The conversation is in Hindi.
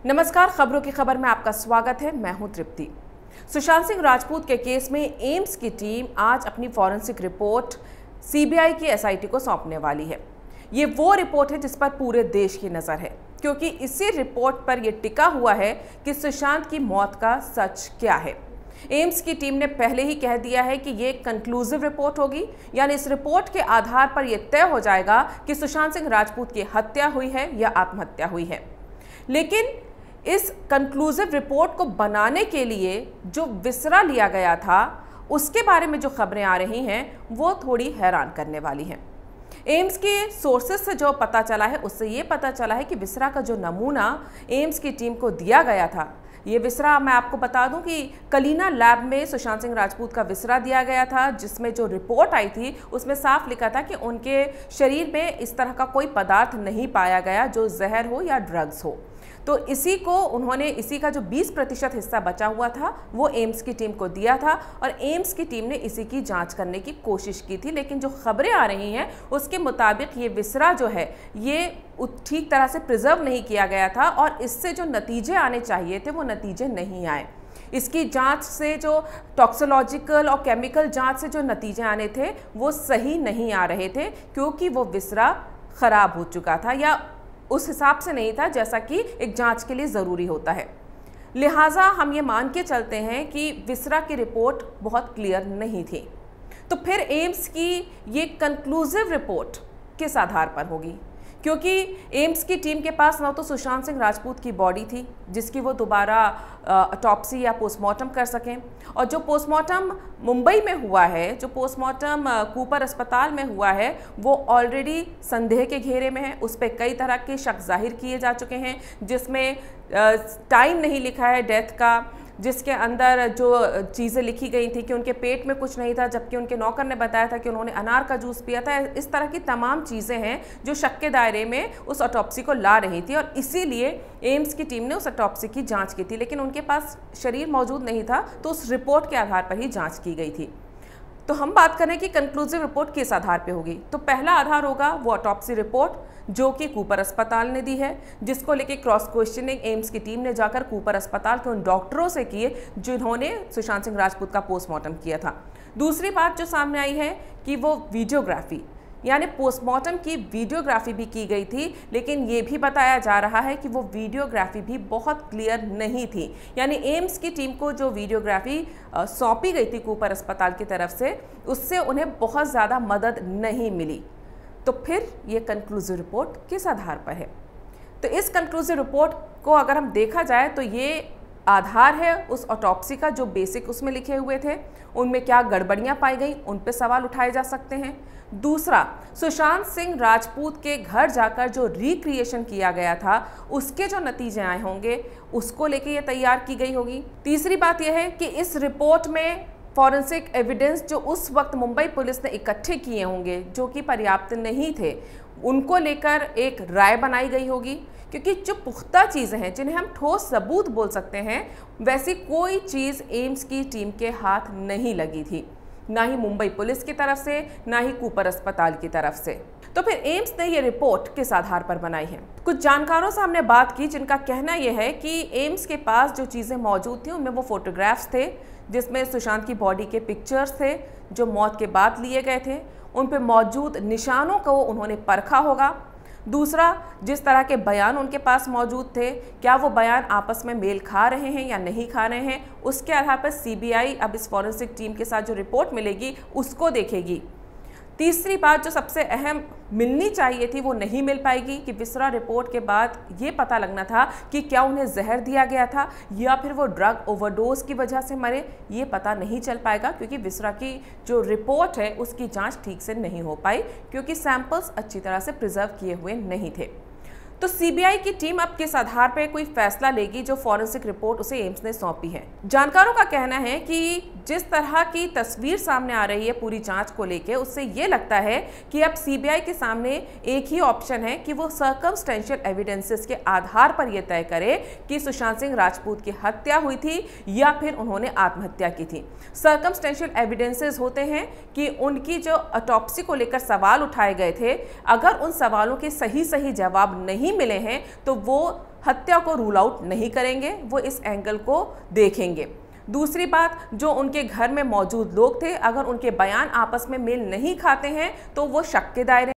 नमस्कार, खबरों की खबर में आपका स्वागत है। मैं हूं तृप्ति। सुशांत सिंह राजपूत के केस में एम्स की टीम आज अपनी फॉरेंसिक रिपोर्ट सीबीआई की एसआईटी को सौंपने वाली है। ये वो रिपोर्ट है जिस पर पूरे देश की नज़र है, क्योंकि इसी रिपोर्ट पर यह टिका हुआ है कि सुशांत की मौत का सच क्या है। एम्स की टीम ने पहले ही कह दिया है कि ये कंक्लूसिव रिपोर्ट होगी, यानी इस रिपोर्ट के आधार पर यह तय हो जाएगा कि सुशांत सिंह राजपूत की हत्या हुई है या आत्महत्या हुई है। लेकिन इस कंक्लूसिव रिपोर्ट को बनाने के लिए जो विसरा लिया गया था, उसके बारे में जो खबरें आ रही हैं वो थोड़ी हैरान करने वाली हैं। एम्स के सोर्सेज से जो पता चला है उससे ये पता चला है कि विसरा का जो नमूना एम्स की टीम को दिया गया था, ये विसरा मैं आपको बता दूं कि कलीना लैब में सुशांत सिंह राजपूत का विसरा दिया गया था, जिसमें जो रिपोर्ट आई थी उसमें साफ लिखा था कि उनके शरीर में इस तरह का कोई पदार्थ नहीं पाया गया जो जहर हो या ड्रग्स हो। तो इसी को उन्होंने, इसी का जो 20% हिस्सा बचा हुआ था वो एम्स की टीम को दिया था और एम्स की टीम ने इसी की जांच करने की कोशिश की थी। लेकिन जो खबरें आ रही हैं उसके मुताबिक ये विसरा जो है ये ठीक तरह से प्रिजर्व नहीं किया गया था और इससे जो नतीजे आने चाहिए थे वो नतीजे नहीं आए। इसकी जांच से जो टॉक्सिकोलॉजिकल और केमिकल जांच से जो नतीजे आने थे वो सही नहीं आ रहे थे, क्योंकि वो विसरा खराब हो चुका था या उस हिसाब से नहीं था जैसा कि एक जांच के लिए ज़रूरी होता है। लिहाजा हम ये मान के चलते हैं कि विसरा की रिपोर्ट बहुत क्लियर नहीं थी। तो फिर एम्स की ये कंक्लूसिव रिपोर्ट किस आधार पर होगी? क्योंकि एम्स की टीम के पास न तो सुशांत सिंह राजपूत की बॉडी थी जिसकी वो दोबारा ऑटोप्सी या पोस्टमार्टम कर सकें, और जो पोस्टमार्टम मुंबई में हुआ है, जो पोस्टमार्टम कूपर अस्पताल में हुआ है, वो ऑलरेडी संदेह के घेरे में है। उस पर कई तरह के शक जाहिर किए जा चुके हैं, जिसमें टाइम नहीं लिखा है डेथ का, जिसके अंदर जो चीज़ें लिखी गई थी कि उनके पेट में कुछ नहीं था, जबकि उनके नौकर ने बताया था कि उन्होंने अनार का जूस पिया था। इस तरह की तमाम चीज़ें हैं जो शक के दायरे में उस ऑटोप्सी को ला रही थी और इसीलिए एम्स की टीम ने उस ऑटोप्सी की जांच की थी। लेकिन उनके पास शरीर मौजूद नहीं था, तो उस रिपोर्ट के आधार पर ही जाँच की गई थी। तो हम बात करें कि कंक्लूसिव रिपोर्ट किस आधार पे होगी, तो पहला आधार होगा वो ऑटोप्सी रिपोर्ट जो कि कूपर अस्पताल ने दी है, जिसको लेके क्रॉस क्वेश्चनिंग एम्स की टीम ने जाकर कूपर अस्पताल के उन डॉक्टरों से किए जिन्होंने सुशांत सिंह राजपूत का पोस्टमार्टम किया था। दूसरी बात जो सामने आई है कि वो वीडियोग्राफी, यानी पोस्टमार्टम की वीडियोग्राफी भी की गई थी, लेकिन ये भी बताया जा रहा है कि वो वीडियोग्राफी भी बहुत क्लियर नहीं थी। यानी एम्स की टीम को जो वीडियोग्राफी सौंपी गई थी कूपर अस्पताल की तरफ से, उससे उन्हें बहुत ज़्यादा मदद नहीं मिली। तो फिर ये कंक्लूसिव रिपोर्ट किस आधार पर है? तो इस कंक्लूसिव रिपोर्ट को अगर हम देखा जाए तो ये आधार है उस ऑटोप्सी का जो बेसिक उसमें लिखे हुए थे, उनमें क्या गड़बड़ियां पाई गई उन पे सवाल उठाए जा सकते हैं। दूसरा, सुशांत सिंह राजपूत के घर जाकर जो रिक्रिएशन किया गया था उसके जो नतीजे आए होंगे उसको लेके ये तैयार की गई होगी। तीसरी बात यह है कि इस रिपोर्ट में फॉरेंसिक एविडेंस जो उस वक्त मुंबई पुलिस ने इकट्ठे किए होंगे जो कि पर्याप्त नहीं थे, उनको लेकर एक राय बनाई गई होगी, क्योंकि जो पुख्ता चीज़ें हैं जिन्हें हम ठोस सबूत बोल सकते हैं, वैसी कोई चीज़ एम्स की टीम के हाथ नहीं लगी थी, ना ही मुंबई पुलिस की तरफ से, ना ही कूपर अस्पताल की तरफ से। तो फिर एम्स ने ये रिपोर्ट किस आधार पर बनाई है? कुछ जानकारों से हमने बात की जिनका कहना यह है कि एम्स के पास जो चीज़ें मौजूद थी उनमें वो फोटोग्राफ्स थे जिसमें सुशांत की बॉडी के पिक्चर्स थे जो मौत के बाद लिए गए थे। उन पे मौजूद निशानों को उन्होंने परखा होगा। दूसरा, जिस तरह के बयान उनके पास मौजूद थे, क्या वो बयान आपस में मेल खा रहे हैं या नहीं खा रहे हैं, उसके आधार पर सीबीआई अब इस फॉरेंसिक टीम के साथ जो रिपोर्ट मिलेगी उसको देखेगी। तीसरी बात जो सबसे अहम मिलनी चाहिए थी वो नहीं मिल पाएगी कि विसरा रिपोर्ट के बाद ये पता लगना था कि क्या उन्हें जहर दिया गया था या फिर वो ड्रग ओवरडोज की वजह से मरे, ये पता नहीं चल पाएगा, क्योंकि विसरा की जो रिपोर्ट है उसकी जांच ठीक से नहीं हो पाई, क्योंकि सैंपल्स अच्छी तरह से प्रिजर्व किए हुए नहीं थे। तो सीबीआई की टीम अब किस आधार पर कोई फैसला लेगी जो फॉरेंसिक रिपोर्ट उसे एम्स ने सौंपी है? जानकारों का कहना है कि जिस तरह की तस्वीर सामने आ रही है पूरी जांच को लेके, उससे ये लगता है कि अब सीबीआई के सामने एक ही ऑप्शन है कि वो सर्कमस्टेंशियल एविडेंसेस के आधार पर यह तय करे कि सुशांत सिंह राजपूत की हत्या हुई थी या फिर उन्होंने आत्महत्या की थी। सर्कमस्टेंशियल एविडेंसेस होते हैं कि उनकी जो ऑटोप्सी को लेकर सवाल उठाए गए थे, अगर उन सवालों के सही जवाब नहीं मिले हैं तो वो हत्या को रूल आउट नहीं करेंगे, वो इस एंगल को देखेंगे। दूसरी बात, जो उनके घर में मौजूद लोग थे, अगर उनके बयान आपस में मेल नहीं खाते हैं तो वो शक के दायरे